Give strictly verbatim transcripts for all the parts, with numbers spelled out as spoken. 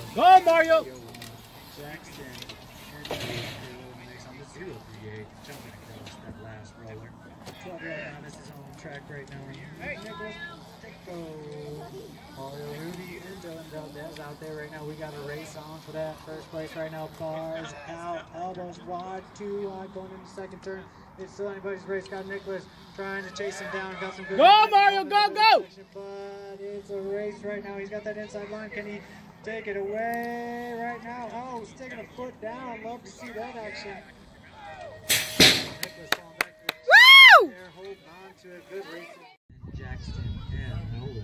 Go, Mario! Jackson. On the zero three eight, jumping across that last roller. twelve right now, this is on track right now. Nicholas, go. Mario, Rudy, and Dylan Valdez out there right now. We got a race on for that first place right now. Bars out, elbows wide, two wide going into the second turn. It's still anybody's race. Got Nicholas trying to chase him down. Got some good. Go, Mario, go, go! But it's a race right now. He's got that inside line. Can he take it away right now? Oh, he's taking a foot down. Love to see that action. Nicholas falling back to the Woo! there, holding on to a good race. Jackson and Nolan.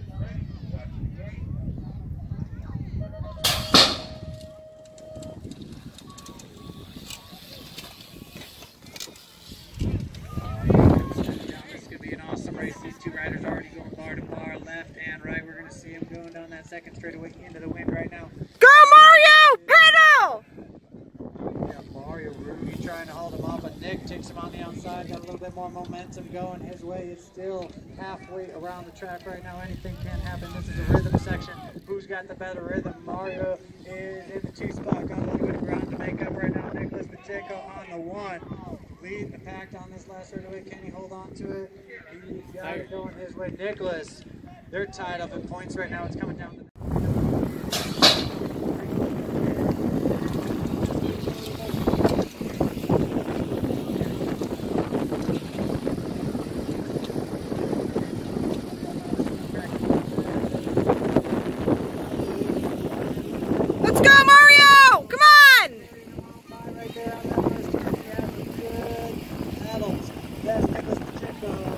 This could be an awesome race. These two riders already going bar to bar, left and right. We're going to see them going down that second straightaway into the wind right now. Go, Mario! Pedal! Yeah, Mario, Rudy trying to hold him off, but Nick takes him on the outside. Got a little bit more momentum going his way. It's still halfway around the track right now. Anything can happen. This is a rhythm section. Who's got the better rhythm? Mario is in the two spot. Got a little bit of ground to make up right now. Nicholas Pacheco on the one. Leading the pack on this last straightaway. Can he hold on to it? He's got it going his way. Nicholas, they're tied up in points right now. It's coming down to Let's go, Mario! Come on! right there on that first turn. He has some good pedals. That's Nicholas Pacheco.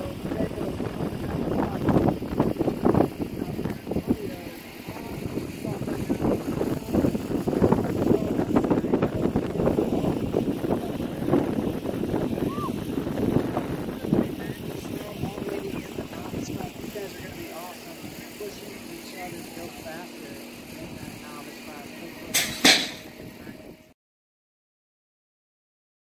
Pushing each other to go faster in that novice class.